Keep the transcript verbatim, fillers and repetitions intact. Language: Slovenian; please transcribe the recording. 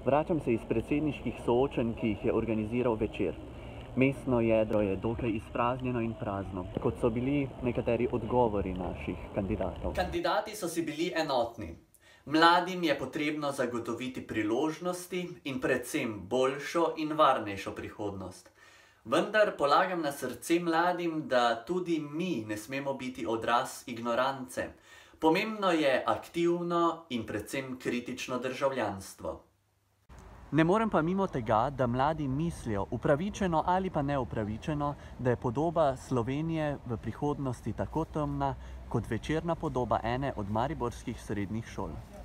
Vračam se iz predsedniških soočenj, ki jih je organiziral Večer. Mestno jedro je dokaj izpraznjeno in prazno, kot so bili nekateri odgovori naših kandidatov. Kandidati so si bili enotni. Mladim je potrebno zagotoviti priložnosti in predvsem boljšo in varnejšo prihodnost. Vendar polagam na srce mladim, da tudi mi ne smemo biti odraz ignorance. Pomembno je aktivno in predvsem kritično državljanstvo. Ne morem pa mimo tega, da mladi mislijo, upravičeno ali pa neupravičeno, da je podoba Slovenije v prihodnosti tako temna kot večerna podoba ene od mariborskih srednjih šol.